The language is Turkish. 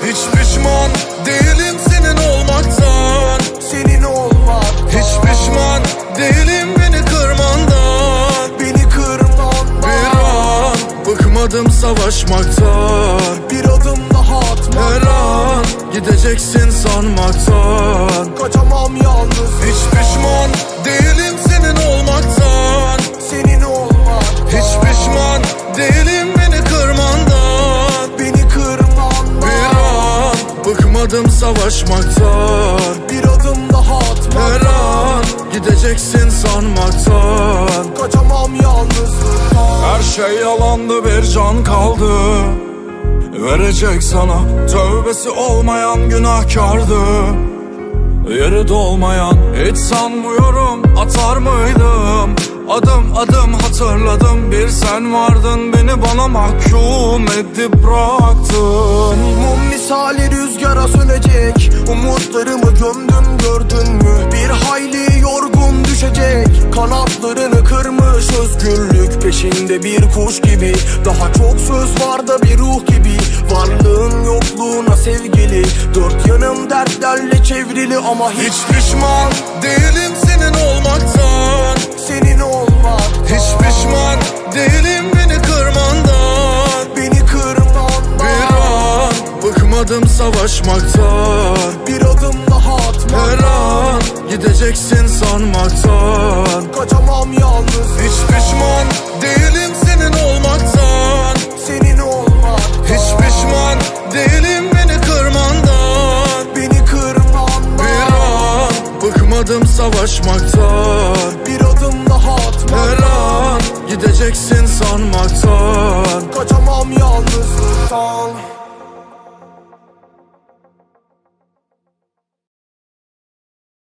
Hiç pişman değilim senin olmaktan. Senin olmaktan. Hiç pişman değilim beni kırmandan. Beni kırmandan. Bir an bıkmadım savaşmaktan. Bir adım daha atmaktan. Her an gideceksin sanmaktan. Kaçamam yalnız. Hiç pişman değilim senin olmaktan. Senin olmaktan. Hiç pişman değilim beni kırmandan. Beni kırmandan. Bir an bıkmadım savaşmaktan. Bir adım daha atmaktan. Her an gideceksin sanmaktan. Kaçamam yalnızlıktan. Her şey yalandı, bir can kaldı verecek sana. Tövbesi olmayan günahkardı, yeri dolmayan. Hiç sanmıyorum atar mıydım. Adım adım hatırladım, bir sen vardın, beni bana mahkum edip bıraktın. Mum misali rüzgara sönecek. Umutlarımı gömdüm, gördün mü? Bir hayli yorgun düşecek. Kanatlarını kırmış özgürlük peşinde bir kuş gibi. Daha çok söz var da bir ruh gibi. Varlığın yokluğuna sevgili. Dört yanım dertlerle çevrili ama hiç pişman değilim senin olmaktan. Senin olmaktan. Hiç pişman değilim beni kırmandan. Beni kırmandan. Bir an bıkmadım savaşmaktan. Bir adım daha atmaktan. Her an gideceksin sanmaktan. Kaçamam yalnız. Hiç pişman değilim senin olmaktan. Senin olmaktan. Hiç pişman değilim beni kırmandan. Beni kırmandan. Bir an bıkmadım savaşmaktan. Bir adım daha atmaktan. Her an gideceksin sanmaktan. Kaçamam yalnızlıktan.